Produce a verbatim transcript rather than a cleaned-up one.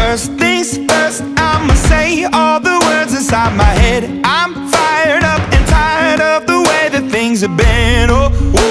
First things first, I'ma say all the words inside my head. I'm